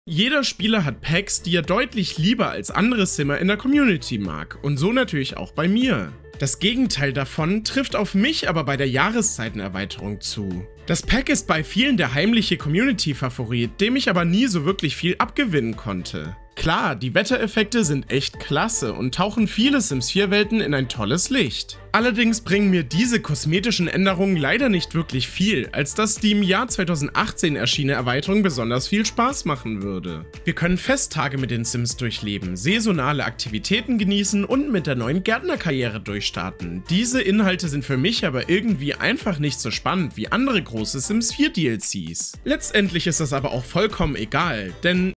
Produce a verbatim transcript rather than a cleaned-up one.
Jeder Spieler hat Packs, die er deutlich lieber als andere Simmer in der Community mag, und so natürlich auch bei mir. Das Gegenteil davon trifft auf mich aber bei der Jahreszeitenerweiterung zu. Das Pack ist bei vielen der heimliche Community-Favorit, dem ich aber nie so wirklich viel abgewinnen konnte. Klar, die Wettereffekte sind echt klasse und tauchen viele Sims vier Welten in ein tolles Licht. Allerdings bringen mir diese kosmetischen Änderungen leider nicht wirklich viel, als dass die im Jahr zweitausendachtzehn erschienene Erweiterung besonders viel Spaß machen würde. Wir können Festtage mit den Sims durchleben, saisonale Aktivitäten genießen und mit der neuen Gärtnerkarriere durchstarten. Diese Inhalte sind für mich aber irgendwie einfach nicht so spannend wie andere große Sims vier D L Cs. Letztendlich ist das aber auch vollkommen egal, denn